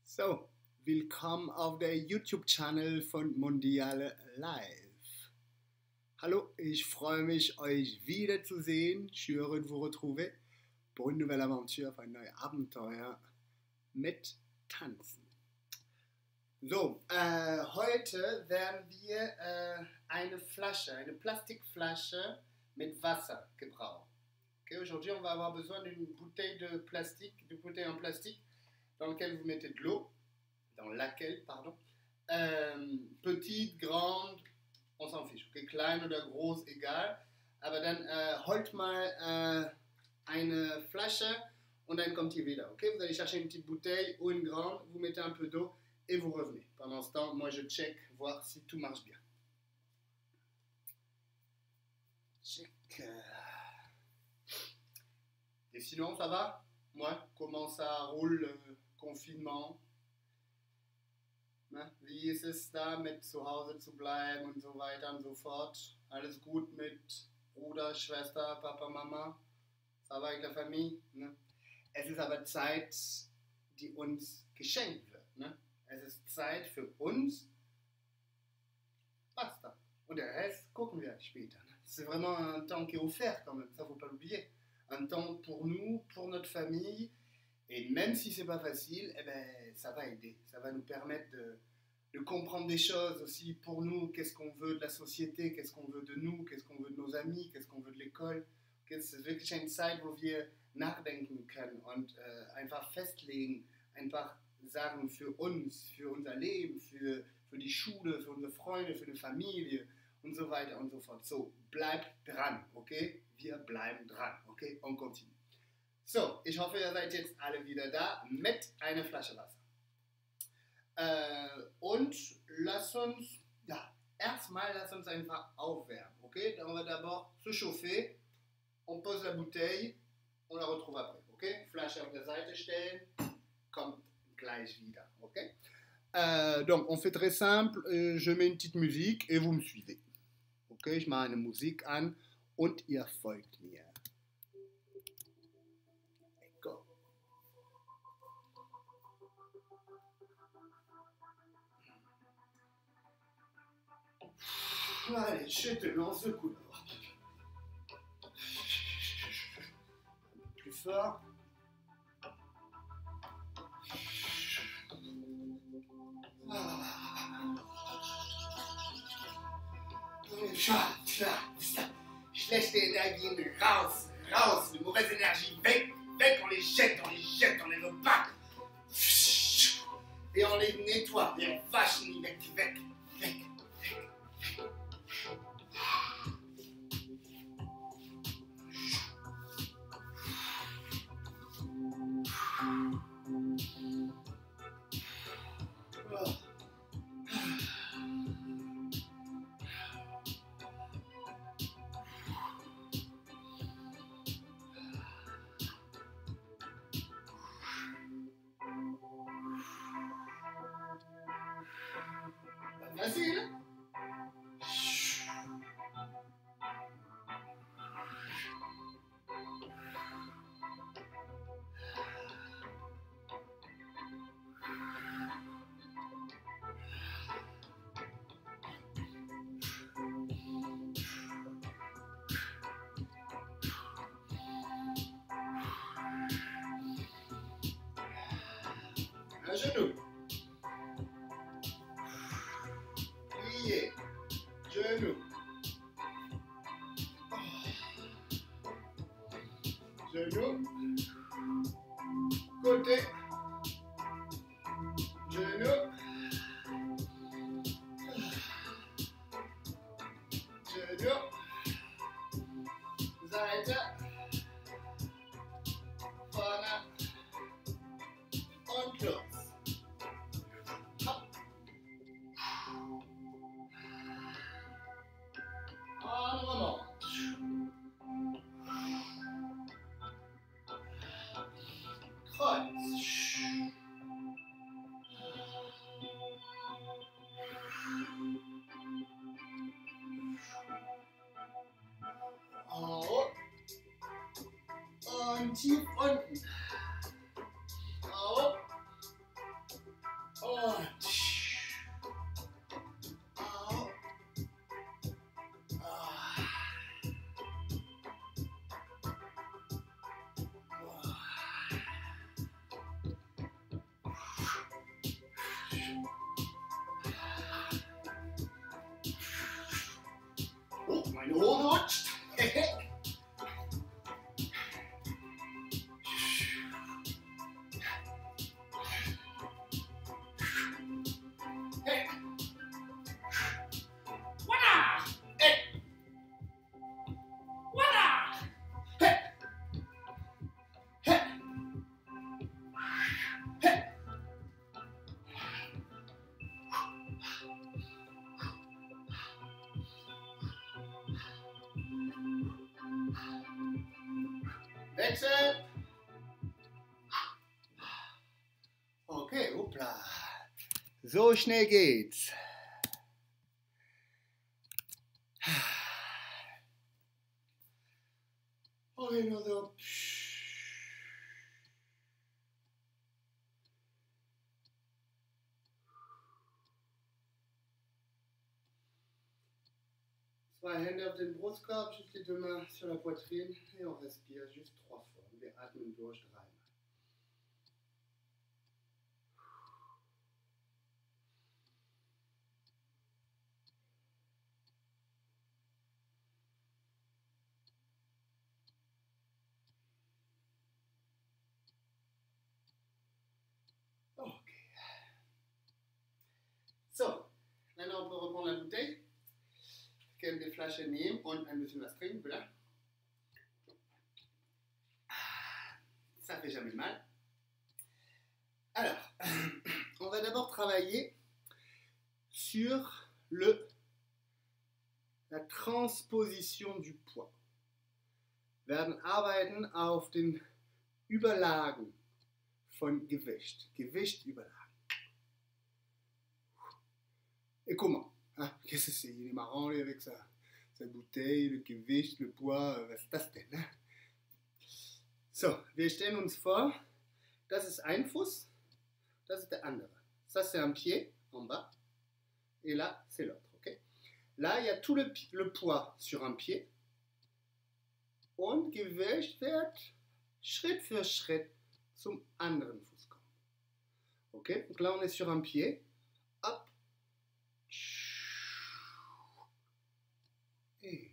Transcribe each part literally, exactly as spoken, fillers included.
So, willkommen auf der YouTube-Channel von Mondiale Live. Hallo, ich freue mich, euch wiederzusehen. Je suis heureux de vous retrouver pour une nouvelle aventure, für ein neues Abenteuer mit Tanzen. So, äh, heute werden wir äh, eine Flasche, eine Plastikflasche mit Wasser gebrauchen. Okay, aujourd'hui, on va avoir besoin d'une bouteille de plastique, d'une bouteille en plastique dans laquelle vous mettez de l'eau, dans laquelle, pardon, euh, petite, grande, on s'en fiche, okay? Klein oder groß, egal, aber dann äh, holt mal äh, eine Flasche und dann kommt ihr wieder, ok? Vous allez chercher une petite bouteille ou une grande, vous mettez un peu d'eau et vous revenez. Pendant ce temps, moi je check, voir si tout marche bien. Check. Et sinon, ça va? Moi, comment ça roule le confinement? Na, wie ist es da, mit zu Hause zu bleiben und so weiter und so fort? Alles gut mit Bruder, Schwester, Papa, Mama? Ça va avec la famille? Ne? Es ist aber Zeit, die uns geschenkt wird. Ne? Es ist Zeit für uns. Basta. Und der Rest gucken wir später. Ne? C'est vraiment un temps qui est offert quand même, ça faut pas l'oublier. Un temps pour nous, pour notre famille. Et même si c'est pas facile, eh ben, ça va aider. Ça va nous permettre de, de comprendre des choses aussi pour nous. Qu'est-ce qu'on veut de la société, qu'est-ce qu'on veut de nous, qu'est-ce qu'on veut de nos amis, qu'est-ce qu'on veut de l'école. Es ist wirklich eine Zeit, wo wir nachdenken können und äh, einfach festlegen, einfach sagen für uns, für unser Leben, für, für die Schule, für unsere Freunde, für eine Familie und so weiter und so fort. So, bleibt dran, okay? Wir bleiben dran, okay? On continue. So, ich hoffe, ihr seid jetzt alle wieder da mit einer Flasche Wasser. Äh, und lasst uns, ja, erstmal lasst uns einfach aufwärmen, okay? On va d'abord se chauffer, on pose la bouteille, on la retrouve après, okay? Flasche auf der Seite stellen, kommt gleich wieder, okay? Euh, donc, on fait très simple, euh, je mets une petite musique et vous me suivez. Okay, ich mache eine Musik an und ihr folgt mir. Go. Allez, je te lance le coup d'or. Plus fort. Je laisse les Energie raus, raus, les mauvaises énergies, weg, weg, on les jette, on les jette, on les veut pas. Et on les nettoie, et on vache les weg, weg, weg, weg. Facile. Un genou. Plié. Genou. Genou. Côté. Genou. Genou. Seite. Vorne. Und los. Hopp. En remonte. Kreuz. En haut. Und tief unten. En haut. Und au. Ah. Oh, meine Hose rutscht. Wechsel. Okay, hoppla. So schnell geht's. Okay, nur so. Zwei Hände auf den Brustkorb, juste les deux mains sur la poitrine et on respire juste trois fois. Wir atmen durch dreimal. Ok. So, maintenant on peut reprendre la bouteille. Können die Flasche nehmen und ein bisschen was trinken, voilà. Ça fait jamais mal. Alors, on va d'abord travailler sur le, la Transposition du poids. Wir werden arbeiten auf den Überlagen von Gewicht. Gewicht überlagen. Et comment? Hein? Qu'est-ce que c'est? Il est marrant lui, avec sa, sa bouteille, le Gewicht, le poids. Was ist das denn? Ne? So, wir stellen uns vor, das ist ein Fuß, das ist der andere. Ça, c'est un pied en bas. Et là, c'est l'autre. Okay? Là, il y a tout le, le poids sur un pied. Und Gewicht wird Schritt für Schritt zum anderen Fuß kommen. Okay? Donc là, on est sur un pied. Hop. Et.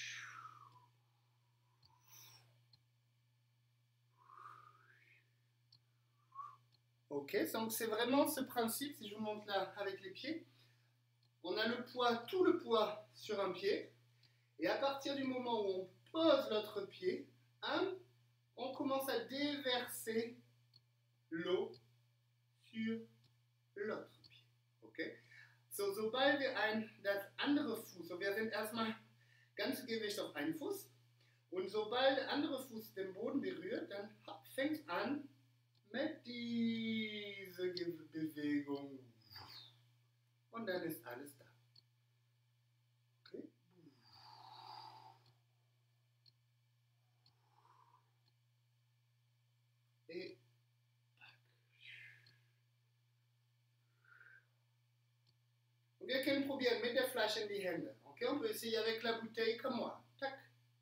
Ok, donc c'est vraiment ce principe, si je vous montre là avec les pieds. On a le poids, tout le poids sur un pied. Et à partir du moment où on pose l'autre pied, hein, on commence à déverser l'eau sur l'autre pied. Okay? So, sobald wir ein, das andere Fuß, so wir sind erstmal ganze Gewicht auf einen Fuß und sobald der andere Fuß den Boden berührt, dann fängt es an mit dieser Bewegung und dann ist alles da. Okay? Et und wir können probieren mit der Flasche in die Hände. Okay, on peut essayer avec la bouteille comme moi. Tac.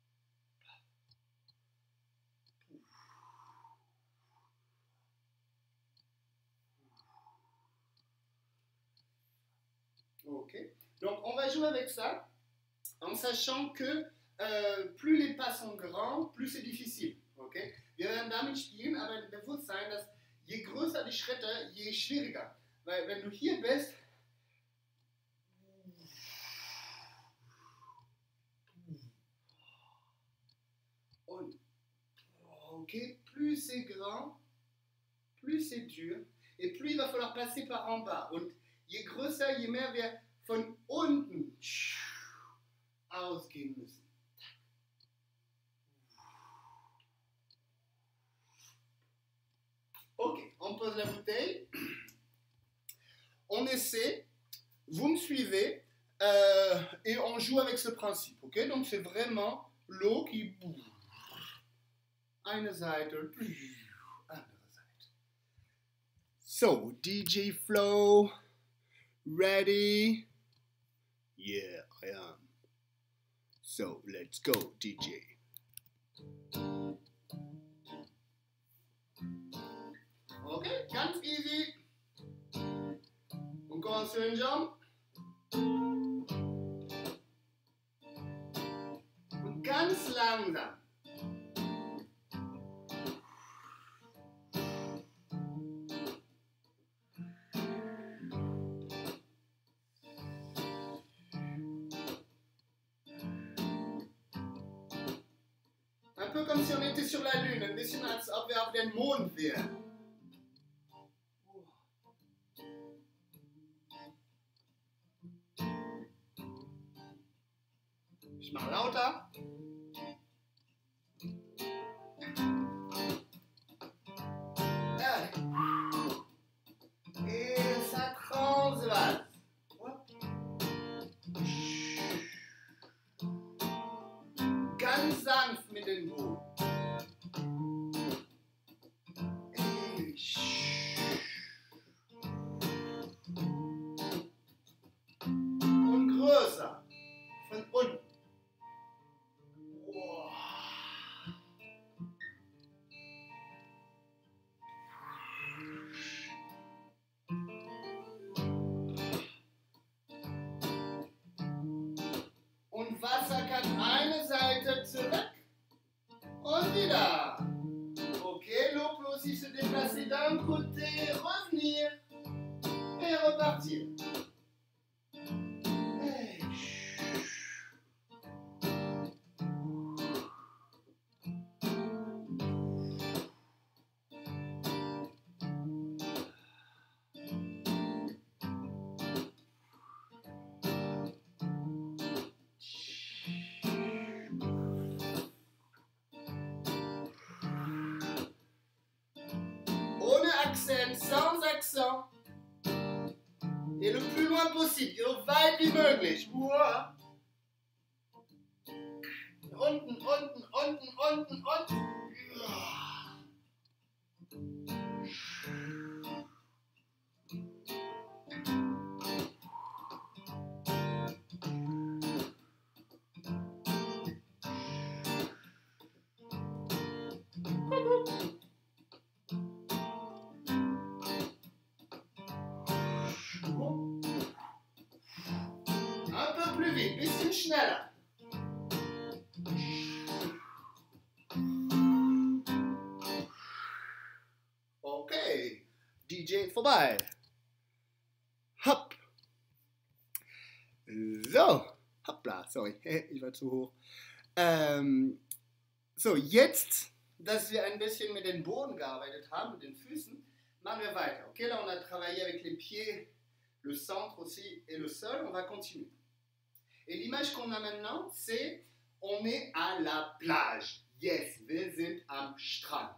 Ok. Donc on va jouer avec ça en sachant que äh, plus les pas sont grands, plus c'est difficile. Okay? Wir werden damit spielen, aber bewusst sein, dass je größer die Schritte, je schwieriger. Weil wenn du hier bist, und ok, plus c'est grand, plus c'est dur, et plus il va falloir passer par en bas. Und je größer, je mehr wir von unten ausgehen müssen. Ok, on pose la bouteille. On essaie, vous me suivez, euh, et on joue avec ce principe. Ok, donc c'est vraiment l'eau qui bouge. Eine Seite, andere Seite. So, D J Flo, ready? Yeah, I am. So, let's go, D J. Okay, ganz easy. Encore sur une jambe. Und ganz langsam. Un peu comme si on était sur la Lune, ein bisschen als ob wir auf den Mond wären. Ich mache lauter. Et ça transvase. Ganz sanft mit den Boden. Und größer. Von unten. Und Wasser kann eine Seite zurück und wieder. Ok, l'eau peut aussi se déplacer d'un côté, revenir et repartir. Hey. Accent, sans accent. Et le plus loin possible, so weit wie möglich. Uah. Unten, unten, unten, unten, unten. Un peu plus vite, bisschen schneller. Okay, D J vorbei. Hopp. So, hoppla, sorry, ich war zu hoch. Ähm, so, jetzt, dass wir ein bisschen mit dem Boden gearbeitet haben, mit den Füßen, machen wir weiter. Ok, là on a travaillé avec les pieds, le centre aussi et le sol, on va continuer. Et l'image qu'on a maintenant, c'est on est à la plage. Yes, wir sind am Strand.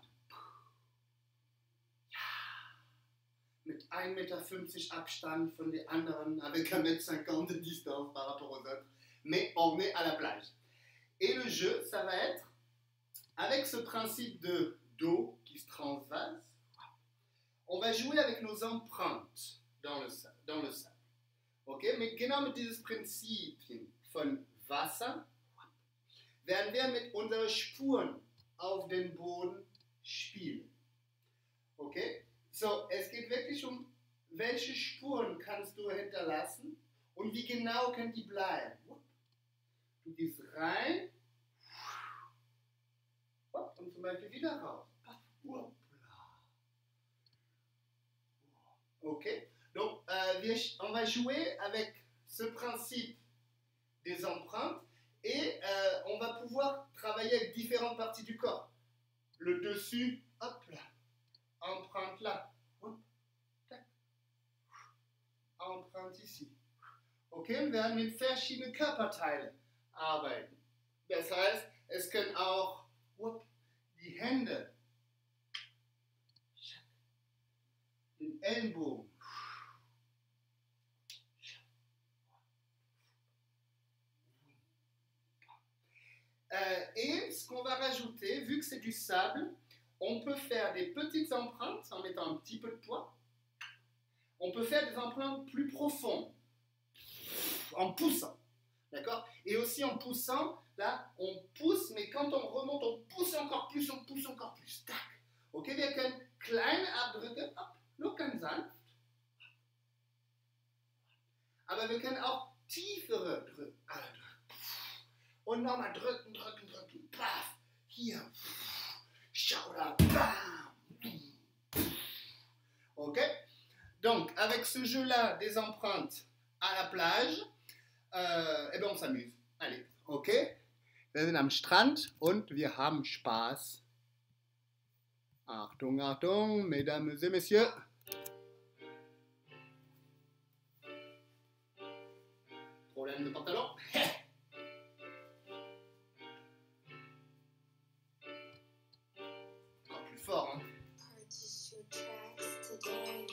Ja. Mit un mètre cinquante Abstand von den anderen, avec un mètre cinquante de distance par rapport aux autres. Mais on est à la plage. Et le jeu, ça va être, avec ce principe de dos qui se transvase, on va jouer avec nos empreintes dans le sable. Dans le sable. Okay? Mit, genau mit dieses Prinzipien von Wasser werden wir mit unseren Spuren auf den Boden spielen. Okay? So, es geht wirklich um, welche Spuren kannst du hinterlassen und wie genau können die bleiben. Du gehst rein und zum Beispiel wieder raus. Ok, donc euh, on va jouer avec ce principe des empreintes et euh, on va pouvoir travailler avec différentes parties du corps. Le dessus, hop là, empreinte là, hop, tac, empreinte ici. Ok, wir werden mit verschiedenen Körperteilen arbeiten. Das heißt, es können auch whoop, die Hände, den Ellenbogen. Euh, et ce qu'on va rajouter, vu que c'est du sable, on peut faire des petites empreintes en mettant un petit peu de poids. peut faire des empreintes plus profondes, en poussant, d'accord? Et aussi en poussant, là, on pousse, mais quand on remonte, on pousse encore plus, on pousse encore plus. Tac. Okay, wir können kleine Abdrücke, nur ganz sanft. Aber wir können auch tiefere Drücke. Und nochmal drücken, drücken, drücken. Paf. Hier. Schau da. Bam. Ok? Donc, avec ce jeu-là des empreintes à la plage, äh, eh ben on s'amuse. Allez, ok? Wir sind am Strand und wir haben Spaß. Achtung, Achtung, mesdames et messieurs. Problème de pantalon. Encore plus fort, hein. Purchase your tracks today.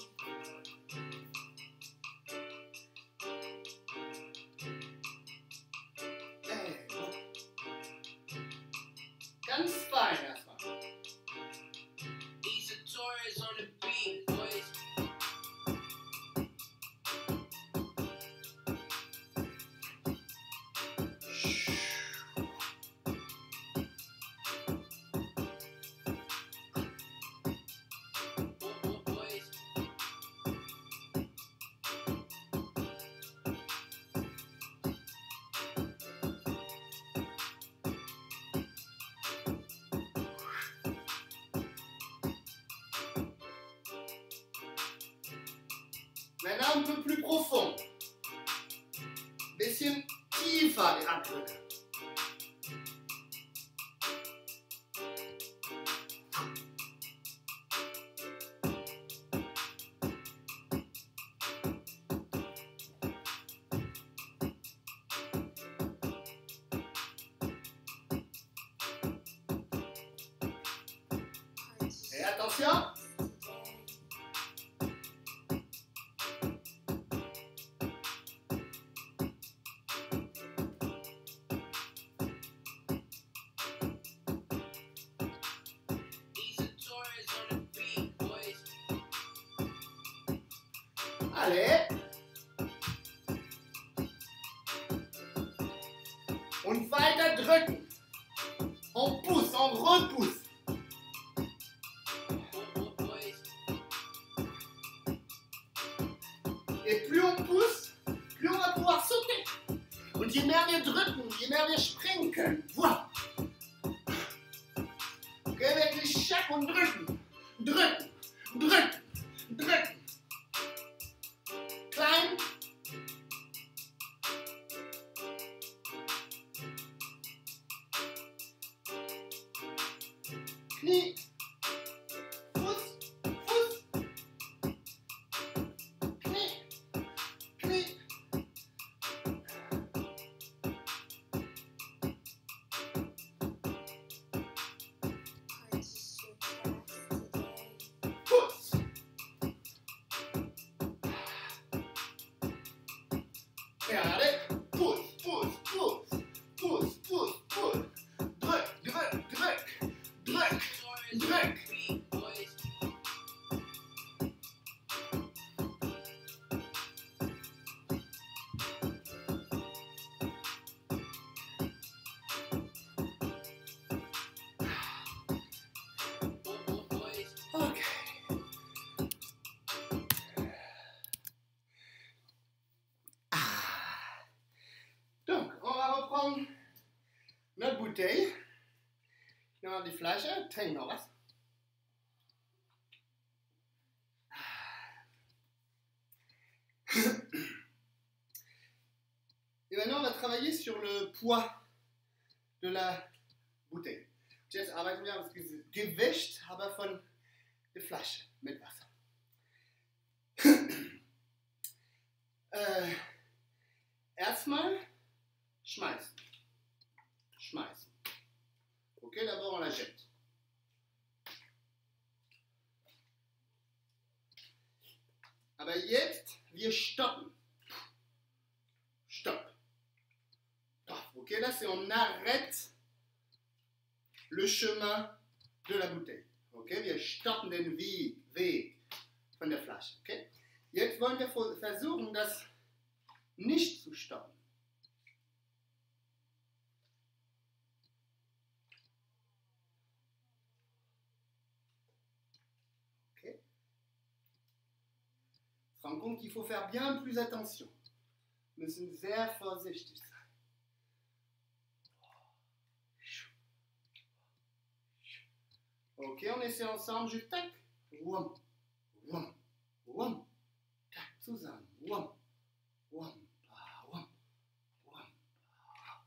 Hey, bon. Ganz fein erstmal. These are Torres on the beat, boys. Bo- bo- boys. Maintenant un peu plus profond. Bisschen tiefer die Abdrücke. Purchase Et attention. today. These are Torres on the beat, boys. Allez. Und weiter drücken. On pousse, on repousse. Bo- bo- boys. Et plus on pousse, plus on va pouvoir sauter. Und je mehr wir drücken, je mehr wir springen können. Voilà. Okay, wirklich schack und drücken. Drücken, drücken, drücken. Klein. Knie. Fuß, Fuß. Knie, Knie. Purchase your tracks today. Fuß. Gerade. Fuß, Fuß, Fuß. Fuß, Fuß, Fuß. Drück, drück, drück. Drück, Torres on drück. the beat, boys. Bo- bo- boys. Ok. Ah. Donc, on va reprendre notre bouteille. Hier haben wir die Flasche. Trink noch was. Et maintenant, on va travailler sur le poids de la bouteille. Jetzt arbeiten wir auf das Gewicht, aber von der Flasche mit Wasser. äh, erstmal schmeißen. Schmeißen. Okay, d'abord on la jette. Aber jetzt, wir stoppen. Stopp. Ok, là c'est on arrête le chemin de la bouteille. Ok, wir stoppen den Weg, Weg von der Flasche. Okay? Jetzt wollen wir versuchen, das nicht zu stoppen. Okay. On se rend compte qu'il faut faire bien plus attention. Wir müssen sehr vorsichtig sein. Ok, on essaie ensemble, juste tac, wham, wham, wham, tac, zusammen, wham, wham, ah, wham, wham, ah.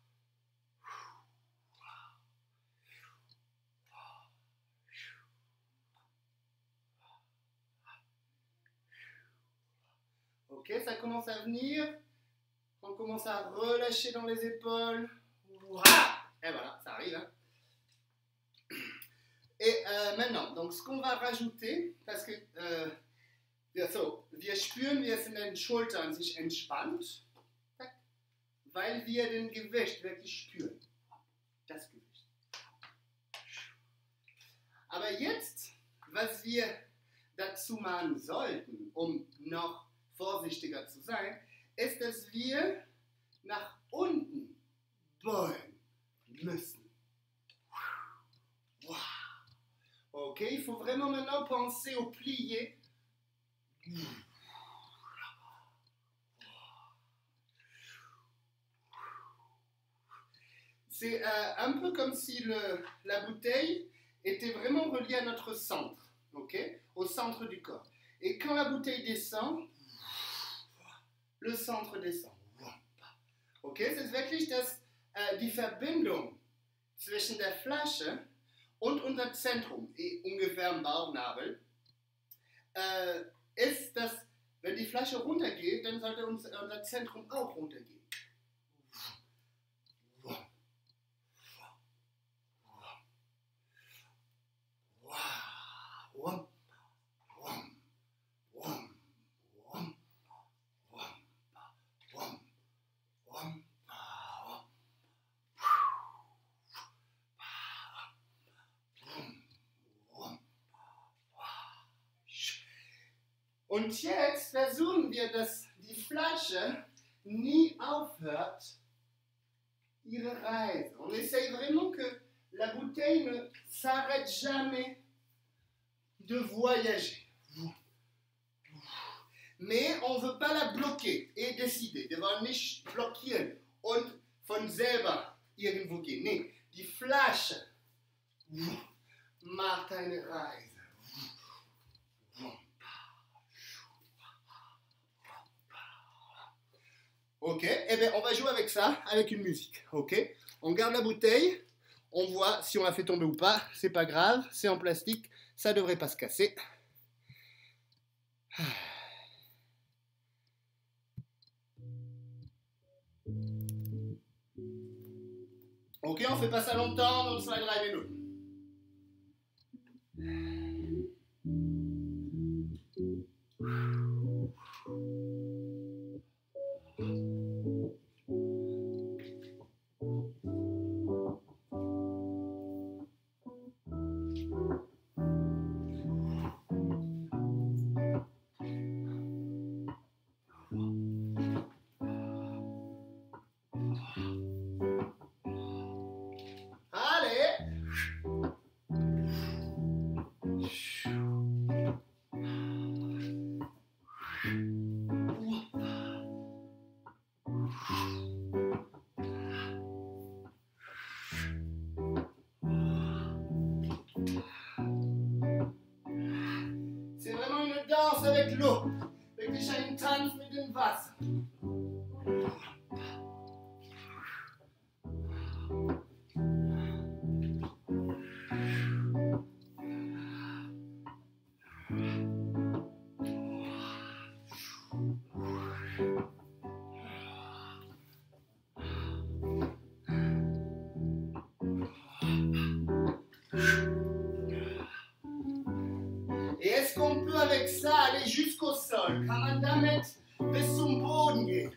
Ok, ça commence à venir, on commence à relâcher dans les épaules, voilà, et voilà, ça arrive, hein. Et euh, maintenant, donc ce qu'on va rajouter, parce que äh, ja, so, wir spüren, wie es in den Schultern sich entspannt, weil wir den Gewicht wirklich spüren. Das Gewicht. Aber jetzt, was wir dazu machen sollten, um noch vorsichtiger zu sein, ist, dass wir nach unten beugen müssen. Wow. Ok, il faut vraiment maintenant penser au plié. C'est euh, un peu comme si le, la bouteille était vraiment reliée à notre centre, ok, au centre du corps. Et quand la bouteille descend, le centre descend. Ok, es ist wirklich das, äh, die Verbindung zwischen der Flasche und unser Zentrum, ungefähr im Bauchnabel, äh, ist, dass, wenn die Flasche runtergeht, dann sollte uns, unser Zentrum auch runtergehen. Und jetzt versuchen wir, dass die Flasche nie aufhört, ihre Reise. On essaye vraiment que la bouteille ne s'arrête jamais de voyager. Mais on ne veut pas la bloquer et décider. Wir wollen nicht blockieren und von selber irgendwo gehen. Nee, die Flasche macht eine Reise. Ok, eh bien on va jouer avec ça, avec une musique, ok. On garde la bouteille, on voit si on la fait tomber ou pas, c'est pas grave, c'est en plastique, ça devrait pas se casser. Ok, on fait pas ça longtemps, donc ça va driver nous. Avec l'eau, wirklich einen Tanz mit dem Wasser. Et est-ce qu'on peut avec ça aller jusqu'au sol? Kann man damit bis zum Boden gehen?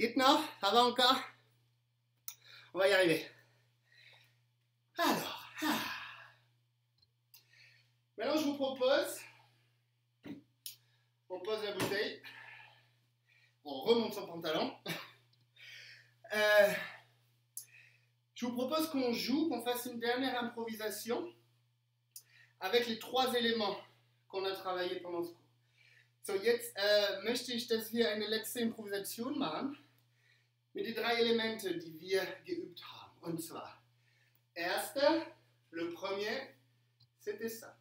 Geht noch? Ça va encore? On va y arriver. Alors, ah. Maintenant je vous propose, on pose la bouteille, on remonte son pantalon. Euh, je vous propose qu'on joue, qu'on fasse une dernière improvisation avec les trois éléments qu'on a travaillé pendant ce cours. So, jetzt äh, möchte ich, dass wir eine letzte Improvisation machen mit den drei Elemente, die wir geübt haben. Und zwar, erster, le premier, c'était ça.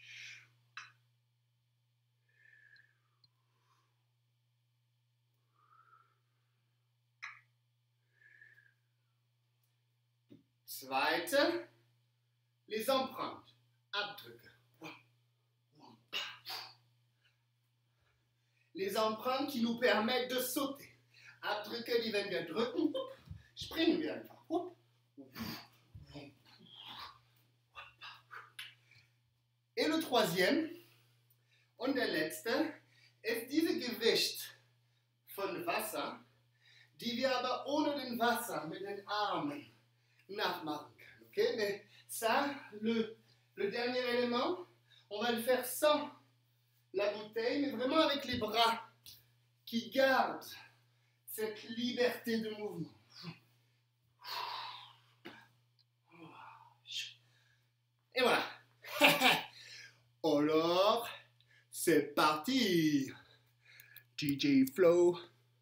Zweite, les empreintes, Abdrücke. Les empreintes qui nous permettent de sauter. Abdrücke, die, wenn wir drücken, springen wir einfach. Et le troisième, und der letzte, ist diese Gewicht von Wasser, die wir aber ohne den Wasser mit den Armen nachmachen können. Okay? Mais ça, le, le dernier élément, on va le faire sans la bouteille, mais vraiment avec les bras qui gardent cette liberté de mouvement. Et voilà. Alors, c'est parti. D J Flow.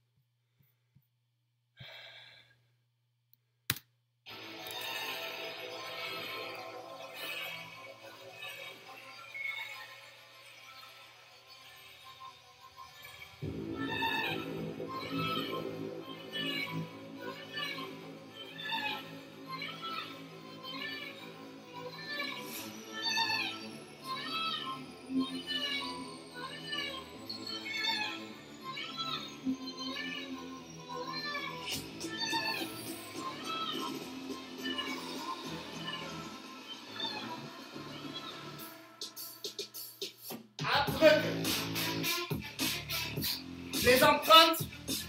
Les empreintes.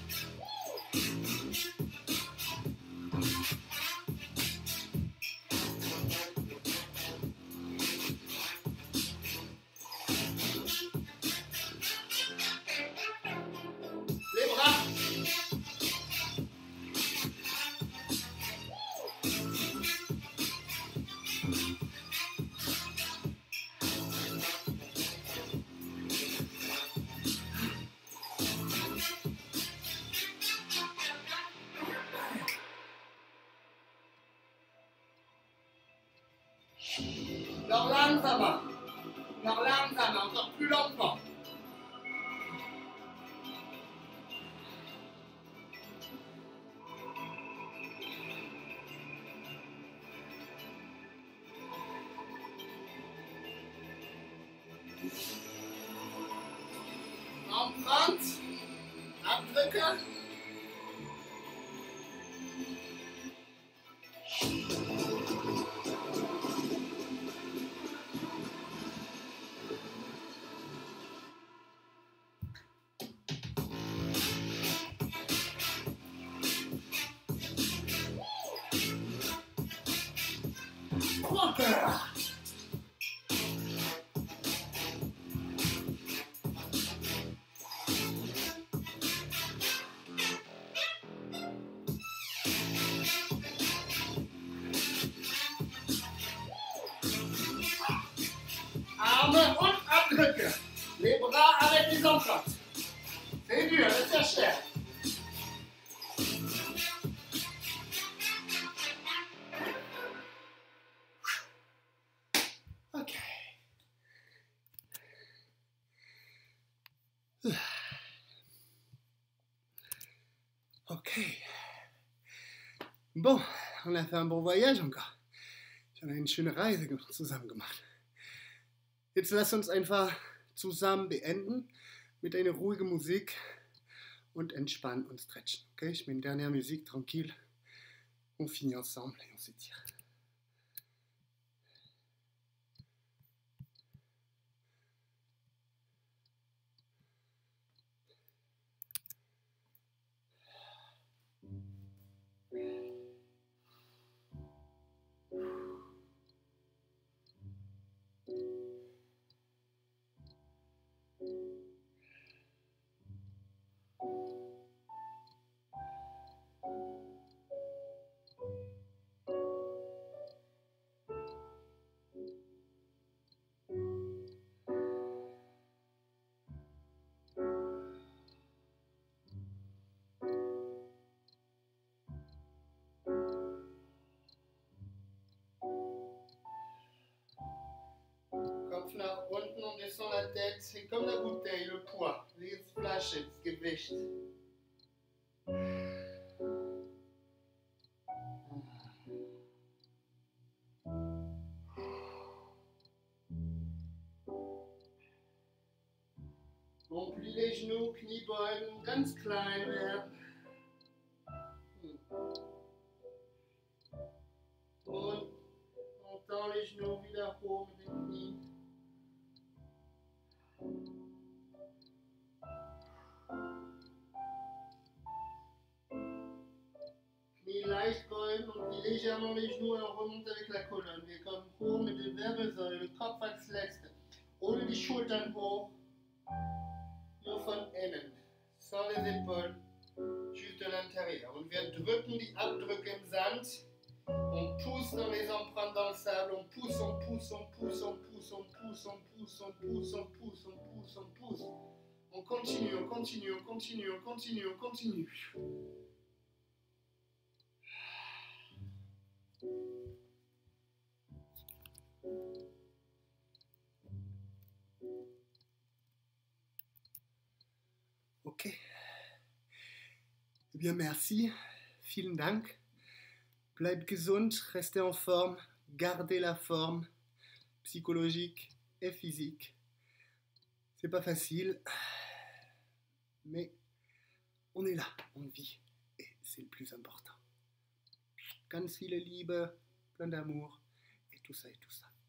Les bras. Noch langsamer, noch langsamer, encore plus lentement. Empreinte, Abdrücke. Arme und Abdrücke. Les bras avec les empreintes. C'est dur, c'est sehr schwer. Ok. Ok. Bon, on a fait un bon voyage encore. Ich habe eine schöne Reise zusammen gemacht. Jetzt lass uns einfach zusammen beenden mit einer ruhigen Musik und entspannen und stretchen. Okay? Je mets une dernière musique tranquille. On finit ensemble et on s'étire. c'est comme la bouteille, le poids. Les Flasche, das Gewicht. On plie les genoux, Kniebeugen, ganz klein werden. Und on tend les genoux wieder hoch mit den Knien. Knie leicht beugen und plie légèrement les genoux et on remonte avec la colonne. Wir kommen hoch mit den Wirbelsäulen, Kopf als letzte. Ohne die Schultern hoch. Nur von innen, sans les épaules, juste de l'intérieur. Und wir drücken die Abdrücke im Sand, on pousse dans les empreintes dans le sable, on pousse, on pousse, on pousse, on pousse, on pousse, on pousse, on pousse, on pousse, on pousse, on pousse. On continue, on continue, on continue, on continue, on continue. Ok. Eh bien, merci. Vielen Dank. Bleibt gesund, restez en forme, gardez la forme psychologique et physique. C'est pas facile, mais on est là, on vit, et c'est le plus important. Ganz viele Liebe, plein d'amour, et tout ça, et tout ça.